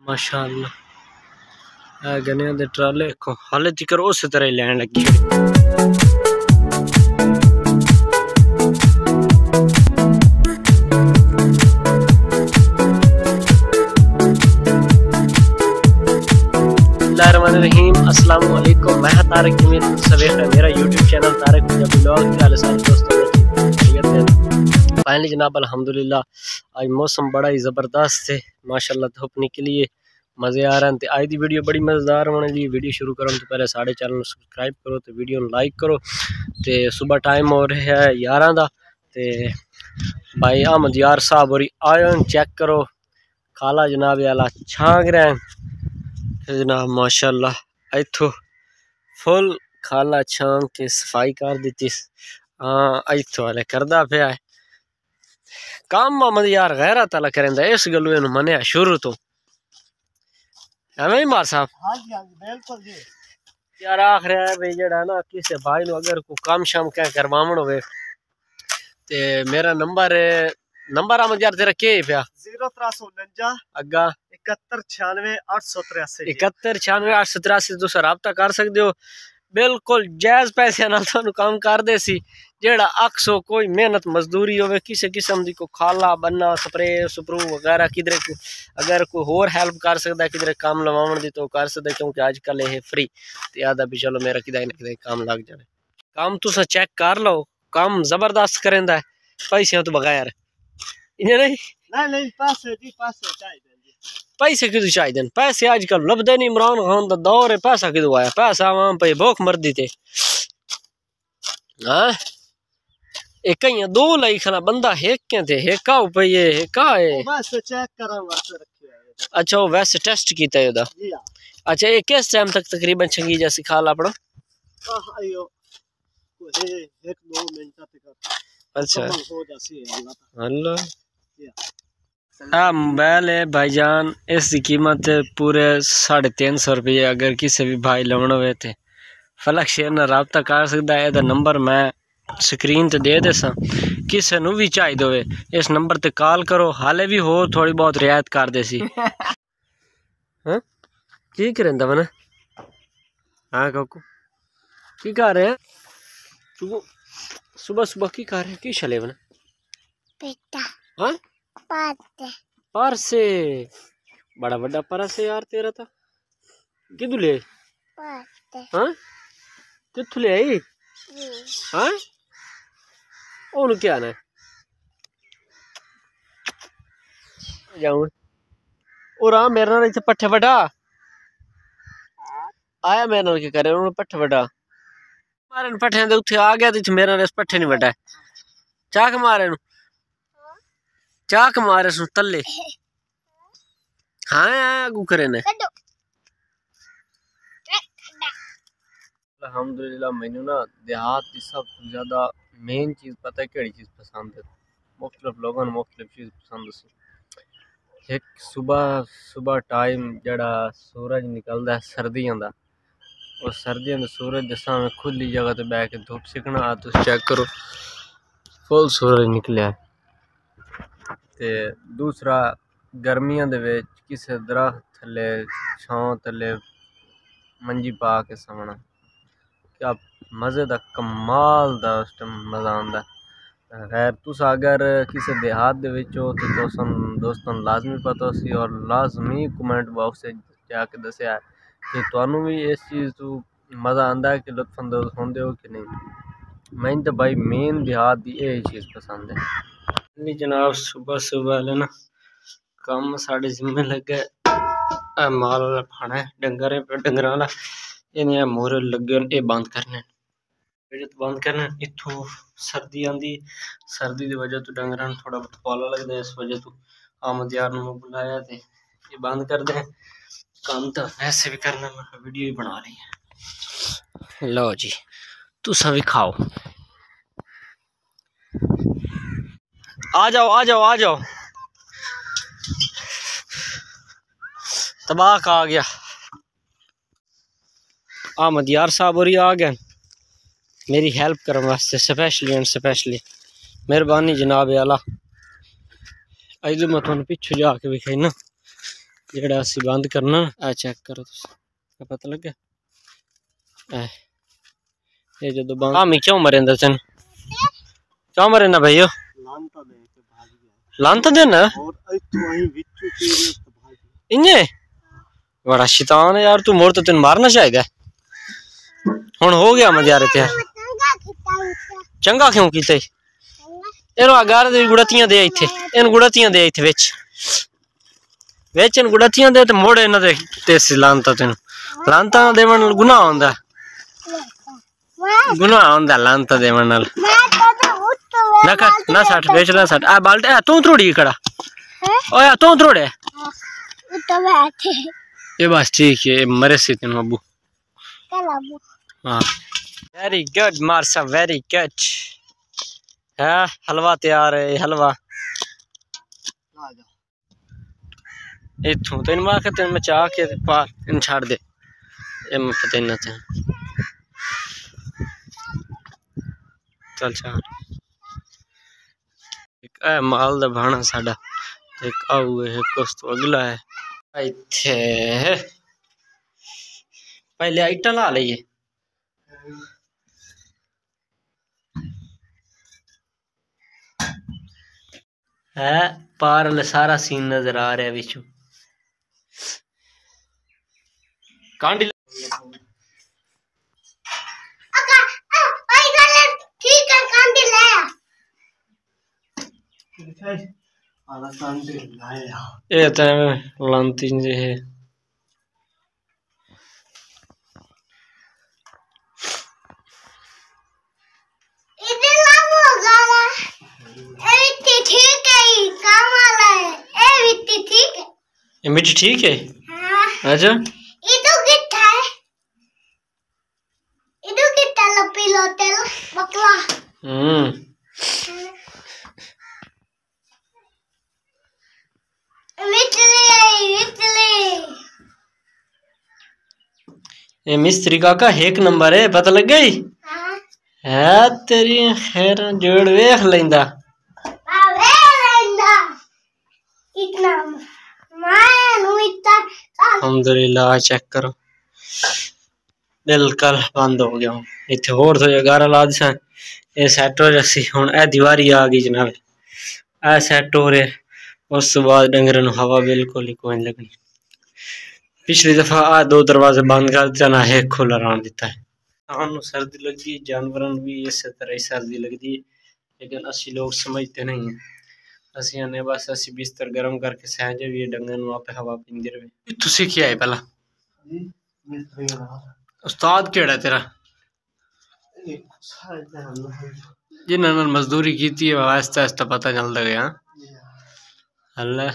माशाअल्लाह गन्ने दे ट्राले को हाले तिकर उस तरह ही लैन लगी। अस्सलाम वालेकुम, मैं तारिक जमील मेरा YouTube channel Tariq Punjabi vlog. क्या हाल है सारे दोस्तों? फाइनली जनाब अल्हम्दुलिल्लाह आज मौसम बड़ा ही ज़बरदस्त है माशाल्लाह, धूप निकली है, मज़े आ रहे हैं। तो आज की वीडियो बड़ी मज़ेदार होने जी। वीडियो शुरू करो तो पहले साढ़े चैनल सब्सक्राइब करो, तो वीडियो लाइक करो। तो सुबह टाइम हो रहा है 11 का, तो भाई अहमद यार साहब और आयो चेक करो खाला जनाब आला छांग रहे हैं जनाब माशाल्लाह। इथो फुल खाला छांग के सफाई कर दी। हाँ इथो वाले करदा पे काम मत यार गैरत वाला करेंदा, इस गलू इन्हू मनिया शुरू तो एवं ही मार साहब। हाँ जी बिल्कुल जी यार आखिर है भाई जड़ा ना किसी भाई नु अगर को काम शाम क्या करवावण होवे ते मेरा नंबर आमद यार तेरा के पिया 0349 अग्गा 7196 तुस राबता कर सकते हो। बिल्कुल जायज पैसे नाल थानू काम कर दे सी, जेड़ा अक्सो कोई मेहनत मजदूरी होवे किसी किस्म दी को खाला बनना स्प्रे स्प्रू वगैरह किधरे को अगर कोई होर हेल्प कर सकता है किधरे काम लवावण दी तो कर सकता है, क्योंकि आजकल ये फ्री ते आदा भी चलो मेरा किदा ना किदा काम लग जाए। काम तुसा चेक कर लो, काम जबरदस्त करेंदा है पैसे तो बगैर इन्हें नहीं पैसे किदू चाहिए? पैसे आजकल लभदे नहीं, इमरान खान का दौर है, पैसा किदू आया? पैसा आवाम पे भूख मर दी थे। हाँ एक दो लाई खना बंदा हेक थे हेका पे हेका है। अच्छा वो वैसे टेस्ट किया है। अच्छा ये किस टाइम तक तकरीबन चंगी जा सिखा अपना? अच्छा अल्लाह हाँ मोबाइल है भाईजान, इसकी कीमत पूरे 350 रुपये। अगर किसी भी भाई लवण हो तो फलक शेयर न रबता कर सकता है। यदा नंबर मैं स्क्रीन ते दे देसा, किसी नू भी चाहिए होवे इस नंबर ते कॉल करो, हाले भी हो थोड़ी बहुत रियायत कर दे सी। हाँ की करेंदा मना? हाँ काकू की कर रहे हैं? सुबह सुबह की कर रहे हैं? की चले बना हाँ परसे बड़ा बड़ा परस है यार तेरा था किदू ले? हाँ किथु ले आई? हाँ ओनू क्या ना जाऊं और आ मेरे नाल इथे पट्ठे वडा आया मेरे नाल के करे उन्होंने पट्ठे वडा मारे पट्ठे दे उथे आ गया तो मेरे नाल पट्ठे नहीं वडा चाक मारे नु चाक मारे सु तले। हाँ आगू करे ने अल्हम्दुलिल्लाह। मैनू ना देहात की सब ज्यादा मेन चीज पता है केड़ी चीज पसंद है? मुख्तलिफ लोगों ने मुख्तलिफ चीज पसंद है। एक सुबह सुबह टाइम जड़ा सूरज निकलता है सर्दियों का, और सर्दियों के सूरज के सामने खुली जगह ते बैठ के धूप सिकना तुम चेक करो फुल सूरज निकलिया। ते दूसरा गर्मियों के किसी दरख्त थले छां थले मंजी पा के सवना क्या मज़े का कमाल का उस टाइम मज़ा आता। खैर तुस अगर किसी देहात दे विच हो तो दोस्तों लाजमी पता सी और लाजमी कमेंट बॉक्स से जाके दसिया कि तुहानू भी इस चीज़ तो मज़ा आता है कि लुत्फअंदोज़ होंदे हो कि नहीं। मैंने तो भाई मेन देहात की यही चीज़ पसंद है। जनाब सुबह सुबह ना कम साढ़े जिम्मे लगे माल फाना डंगर वाला इन्हें मोहरे लगे ये बंद करने बंद करना। इथों सर्दी आती, सर्दी की वजह तो डंगर थोड़ा बहुत पाला लगता है, इस वजह तो आमद यार ने बुलाया थे ये बंद कर दे। काम तो वैसे भी करना, मैं वीडियो भी बना रही है। लो जी तुसा भी खाओ, आ जाओ आ जाओ आ जाओ। तबाक आ गया आमद यार साहब और आ गए मेरी हेल्प करने वास्ते स्पेशली एंड स्पेशली। मेहरबानी जनाब आला। अज मैं थोड़ा पिछू जाके विखाई ना जेड़ा असी बंद करना आ चेक करो तुसी पता लगे ये जो बंद मी क्यों मरेंदा तेन क्यों मरेंदा भाईयो लानता देना इन्ने बड़ा शैतान है यार तू मोर तो तेन मारना चाहिए हुन हो गया मैं यार त्यार चंगा क्यों कीते एनो अगार दे गुड़तियां दे इथे इन गुड़तियां दे इथे विच इन गुड़तियां दे ते मोड़ इना दे तेस लानता तेन लानता देवन गुनाह होंदा लानता देवन नाल ना कर ना सट बेच ना सट आ बाल्टी तू थोड़ी कड़ा ओए तू थोड़े ये बस ठीक है मरे से तेन अबू हाँ वेरी गुड मारसा वेरी गुड है हलवा तैयार है हलवा इथों तेन मैं तेन मचा के पार इन छाड़ दे मैं पता ना ते चल छाड़ एक है माल दा भाना साडा एक आऊ है कुछ तो अगला है इथे पहले आइटा ला लइए है पार सारा सीन नजर आ रहा है बिचू कांडी ये तो लांती जे है मिट्टी ठीक है अच्छा ये मिस्त्री काका एक नंबर है पता लग गई है तेरी खैर जोड़ वेख लेंदा अल्हम्दुलिल्लाह चेक करो बिल्कुल बंद हो गया इतने होर तो 11 ला दिसा ये सैट हो जसी हुन ए दीवारी आ गई जनाब ए सैट हो रहे उस बाद डंगर हवा बिल्कुल ही कोई लगनी पिछली दफा आ 2 दरवाजे बंद कर दिता ना एक खुला रहन दिता है इंसान सर्दी लगती जानवरों भी इस तरह ही सर्दी लगती है लेकिन असि लोग समझते नहीं है असि आने बस असि बिस्तर गर्म करके सह जाइए डंगर वहां पे हवा पींदे रहे तुसी क्या है पहला उस्ताद केड़ा तेरा जिन्होंने मजदूरी की थी आहिस्ता आहिस्ता पता चलता गया अल्लाह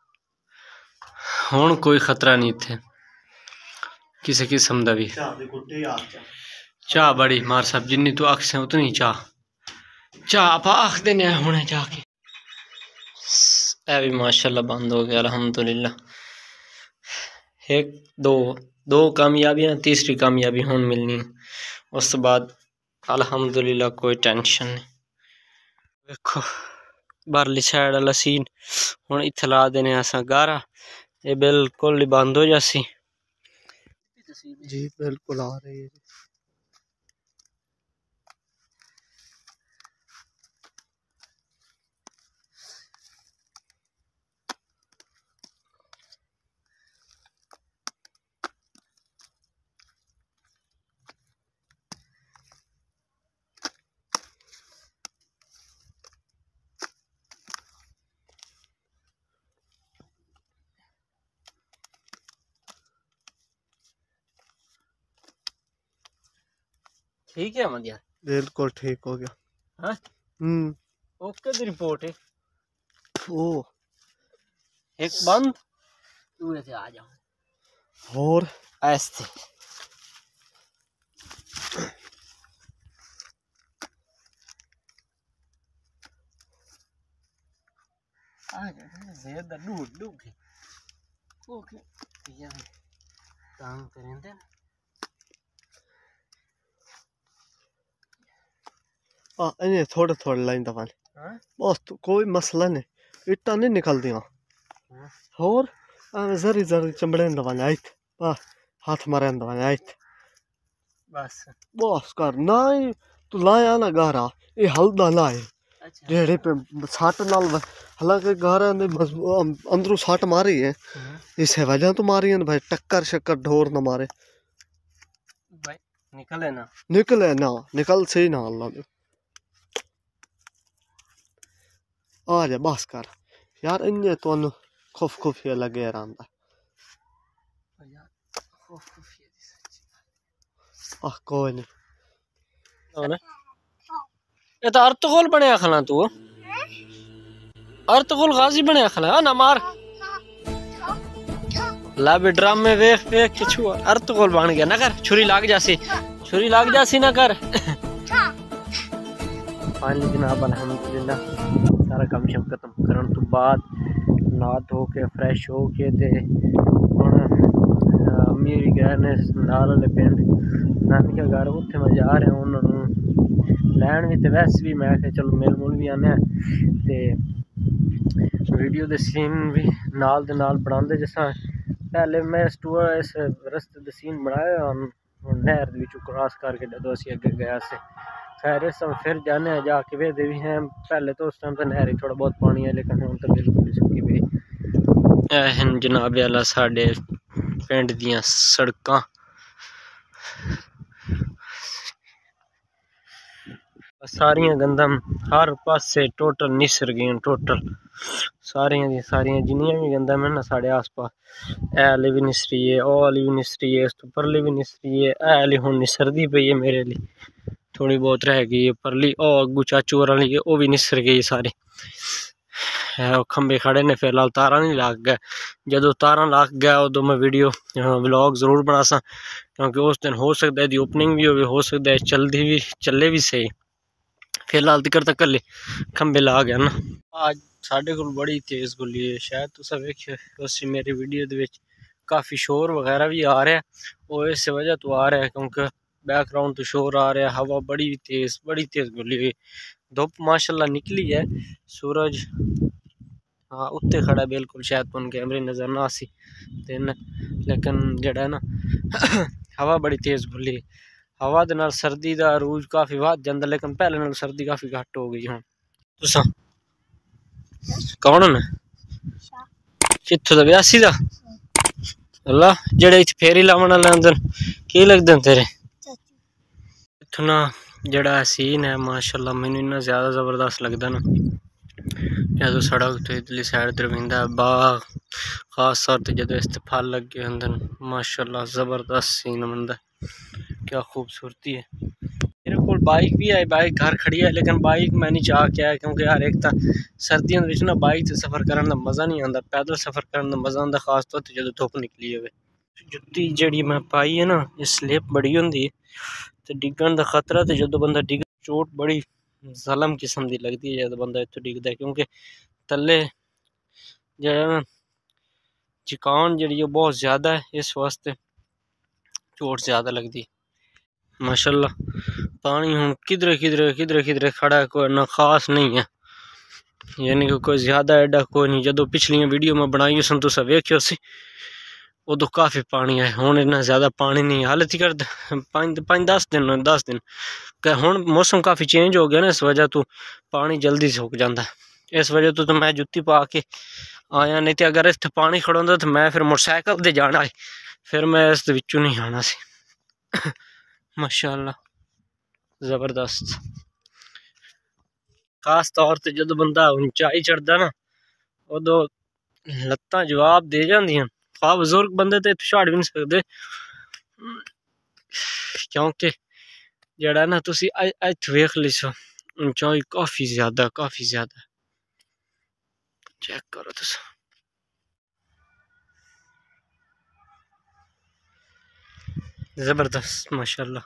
हुण कोई खतरा नहीं थे किसी किस्म का भी चाह बड़ी मार साहब जिन्नी तू आख से उतनी चाह आप आख देने हुणे जाके भी माशाल्लाह बंद हो गया अल्हम्दुलिल्लाह एक दो कामयाबियां तीसरी कामयाबी हुण मिलनी उस बाद अल्हम्दुलिल्लाह कोई टेंशन नहीं देखो बारली साइड वाला सीन हुण इत्थे ला देने असां गारा ये बिल्कुल बंद हो जासी जी बिल्कुल आ रही है ठीक है मदिया बिल्कुल ठीक हो गया हाँ ओके दी रिपोर्ट है ओ एक बंद दूर से आ जाओ और ऐसे आ जा ज्यादा दूर ओके यार काम करेंगे इन्हें थोड़े थोड़े लाइन दफा बस तो कोई मसला नहीं इट्टा नहीं निकल दिया और जरी जरी चमड़े दवाना इत हाथ मारे दवाना इत बस बस कर ना तू लाया ना गारा ये हल्दा लाए रेड़े पे सट नाल हालांकि गारा ने अंदरों सट मारी है इस वजह तो मारी है भाई टक्कर शक्कर ढोर ना मारे भाई निकले ना निकल सही ना अल्लाह दे आ जा बस कर यार इन्ने तो खुफ ये लगे रहंदा कोई नहीं ये तो अर्तुगरुल बनया खला तू अर्तुगरुल गाजी बनया खला ना मार ला भी ड्रम में वेख वेख के छुआ अर्तुगरुल बन गया ना कर छुरी लाग जासी ना कर फाइनली जनाब अल्हम्दुलिल्लाह सारा काम शम खत्म करन तो बाद नहा धो के फ्रेश हो के ते हुण अम्मी भी गए ने नाल वाले पिंड नानी के घर उत्थे मैं जा रहा हूं उन्होंने लैन भी ते वैसे भी मैं चलो मिल मुल भी आने ते वीडियो दे सीन भी नाल दे नाल बनांदे जिसा पहले मैं इस रस्ते दे सीन बनाया नहर दे विचों क्रॉस करके जदों असीं अगे गया से खैर इस समय फिर जाने जाके वेदे भी हैं पहले तो उस टाइम तो नहर थोड़ा बहुत पानी है लेकिन हुण तो बिल्कुल ही सुक्की पई जनाब अल्लाह साडे पिंड दियां सड़कां सारियां गंदम हर पासे टोटल निसर गई टोटल सारियां जिन्नियां भी गंदम है ना साढ़े आस पास ए वाली भी निसरी है ओ वाली भी निसरी है इस तो परली भी निसरी है ए वाली हुण निसरदी पई है मेरे लिए थोड़ी बहुत रह गई है परली ओ अगू चाचू वाली है वो भी निसर गई सारी खंबे खड़े ने फिलहाल तारा नहीं लग गया जदों तारा लग गया उदों मैं वीडियो व्लॉग जरूर बना सा क्योंकि उस दिन हो सकता है ओपनिंग भी हो सकता है चले भी सही फिलहाल तक तो कल खंबे ला गया ना आज साढ़े को बड़ी तेज़ गुल्ली है शायद तुसा वेखियो उस मेरी वीडियो दे विच काफ़ी शोर वगैरह भी आ रहा है और इस वजह तो आ रहा है क्योंकि बैकग्राउंड तो शोर आ रहा है हवा बड़ी तेज़ गुल्ली हुई धुप माशाल्लाह निकली है सूरज हाँ उत्ते खड़ा बिल्कुल शायद तुम कैमरे नज़र ना आसी दिन लेकिन जड़ा है ना हवा बड़ी तेज़ गुल्ली हवा दे नाल सर्दी दा अरूज काफ़ी वध जांदा लेकिन पहले नाल सर्दी काफ़ी घट हो गई हुण तुसां कौन न कित्थों दा ब्यासी दा अल्लाह जेड़े इत्थे फेरी लावन वाले होंदे की लगदे तेरे इत्थों ना जड़ा सीन है माशाल्लाह मैनू इन्ना ज़्यादा ज़बरदस्त लगदा ना जदों सड़क तो इधरली साइड दरविंदा बाग खास तौर पर जदों इस फल लगे होंदे माशाल्लाह ज़बरदस्त सीन बनदा क्या खूबसूरती है मेरे को बाइक भी है बाइक घर खड़ी है लेकिन बाइक मैं नहीं चाह के आया क्योंकि यार एक तो सर्दियों ना बाइक से सफ़र करने का मज़ा नहीं आता पैदल सफ़र करने का मज़ा आता खास तौर पर जो धुप निकली हो जुत्ती जी मैं पाई है ना ये स्लिप बड़ी होंगी तो डिगन का खतरा तो जो बंदा डिग चोट बड़ी ज़लम किस्म की लगती है जो बंदा इतों डिगदा क्योंकि थले जरा चिकान जी बहुत ज़्यादा है इस वास्ते चोट ज़्यादा लगती माशाल्लाह पानी हूँ किधरे खड़ा है कोई ना खास नहीं है यानी कि कोई ज़्यादा एडा कोई नहीं जो पिछलियां वीडियो में बनाई सन तुसा वेख्यो सी उदो काफ़ी पानी है हुण इन्ना ज़्यादा पानी नहीं हाले तक 5-10 दिन हुण मौसम काफ़ी चेंज हो गया ना इस वजह तो पानी जल्दी सुक जाता है इस वजह तो मैं जुत्ती पा के आया नहीं तो अगर इत्थे पानी खड़ोंदा तो मैं फिर मोटरसाइकिल ते जाना है फिर मैं इस विचों नहीं आना सी माशाल्लाह ज़बरदस्त खास तौर पर जो बंदा ऊंचाई चढ़दा ना उदो लत्तां जवाब दे जांदियां खा बजुर्ग बंदे तो चढ़ भी नहीं सकते क्योंकि जड़ा ना तुसी इत्थे वेख लिसो ऊंचाई काफ़ी ज़्यादा चेक करो तुस ज़बरदस्त माशाल्लाह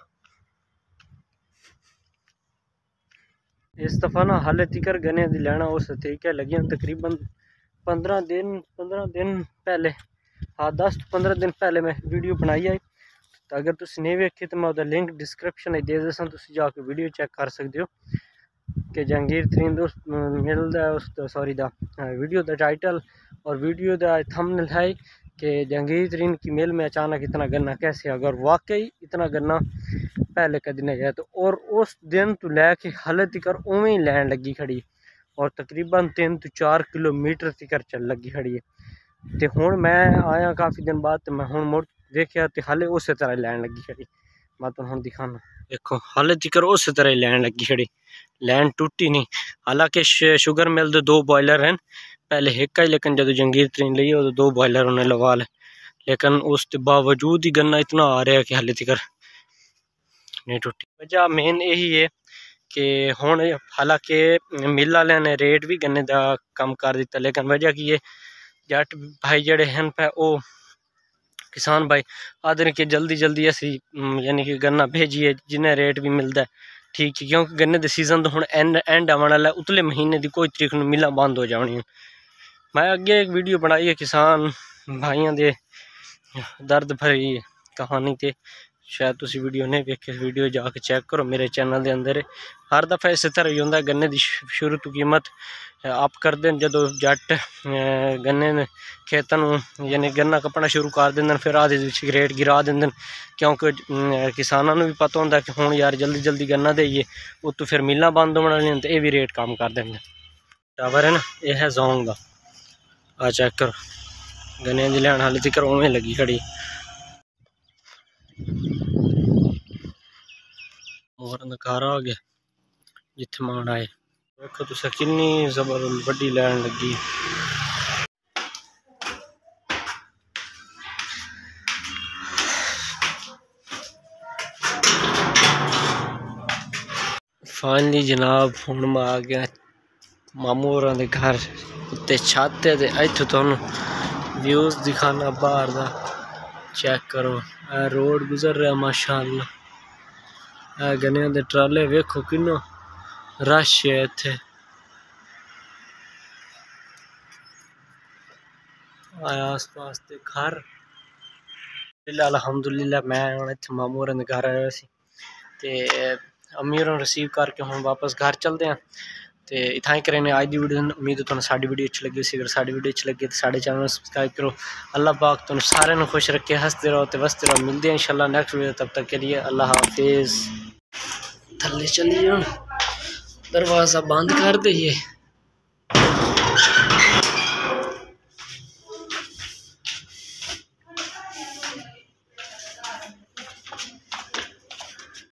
इस दफ़ा ना हाले तिकर गने दी लैना उस तरीके लगी तकरीबन 15 दिन पहले हाँ 10-15 दिन पहले मैं वीडियो बनाई है तो अगर तुम नहीं वेखी तो मैं लिंक डिस्क्रिप्शन दे दसा तुम जाके वीडियो चेक कर सकते हो कि जहांगीर तरीन दोस्त मिलदा उस सॉरी दा वीडियो दा टाइटल और वीडियो दा थंबनेल है कि जहांगीर तरीन की मिल में अचानक इतना गन्ना कैसे, अगर वाकई इतना गन्ना पहले कभी नहीं गया तो। और उस दिन तो लैके हाले तक उवें ही लैन लगी खड़ी और तकरीबन 3 तो 4 किलोमीटर तक चल लगी खड़ी है। तो हुण मैं आया काफ़ी दिन बाद, तो मैं हुण मुड़ देखिया तो हाले उस तरह लैन लगी खड़ी। मैं तुहानू हुण दिखाना, देखो हाले तक उस तरह ही लैन लगी खड़ी, लैन टूटी नहीं। हालांकि शुगर मिल दे 2 बॉयलर हैं पहले एक ही, लेकिन जो जहांगीर तरीन ली तो 2 बॉयलर उन्हें लगा ले, लेकिन उसके बावजूद ही गन्ना इतना आ रहा है कि हाले तक नहीं टूटी। वजह मेन यही है कि हुण हालांकि मिल वाले ने रेट भी गन्ने का कम कर दिता, लेकिन वजह की है जट भाई जड़े हैं पे वो किसान भाई आदर के जल्दी जल्दी असी यानी कि गन्ना भेजिए जिन्हें रेट भी मिलता है ठीक है, क्योंकि गन्ने के सीजन तो हुण एंड आने वाला है, उतले महीने की कोई तरीक नूं मिलां बंद हो जानी। मैं अगे एक वीडियो बनाई है किसान भाइयों के दर्द भरी कहानी ते, शायद तुसी वीडियो नहीं देखे, वीडियो जाके चेक करो मेरे चैनल के अंदर। हर दफ़ा इस तरह ही होंदा, गन्ने की शुरू तो कीमत अप कर दें जो जट गन्ने खेतों यानी गन्ना कपना शुरू कर देंगे, फिर आधे रेट गिरा देंगे, क्योंकि किसानों भी पता होंदा कि हुण यार जल्दी जल्दी गन्ना देइए, उतों फिर मिलां बंद होने वाली तो ये भी रेट कम कर देंगे। टावर है ना, यह है जोंग का, आ चेक करो गन्ने की लैन हाले तक उवें लगी खड़ी। मोहर नकार आ गया जिथे मान आए, देखो तुसा कितनी जबर वड्डी लैन लगी। फाइनली जनाब हुण मैं आ गया मामू होरां दे घर उत्ते छत ते इत्थों तुहानू व्यूज दिखाना बाहर दा, चेक करो रोड गुजर रहा माशाअल्लाह। गन्ने दे ट्राले वेखो किन्ना रश है इत्थे। आस पास के घर अलहमदुलिल्लाह मैं हुण इत्थे मामू होरां दे घर आया सी ते अम्मी होरां रिसीव करके हुण वापस घर चलते हैं। तो इतना ही करें अज की वीडियो। उम्मीद है तुहानू साडी वीडियो अच्छी लगी, अगर साडी वीडियो अच्छी लगी तो साडे चैनल सब्सक्राइब करो। अल्लाह पाक तुहानू सारे खुश रखे, हंसते रहो तो वसते रहो। मिलते हैं इंशाल्लाह नेक्स्ट वीडियो, तब तक के लिए अल्लाह हाफिज़। थल्ले चलिए हुण दरवाज़ा बंद कर दईए।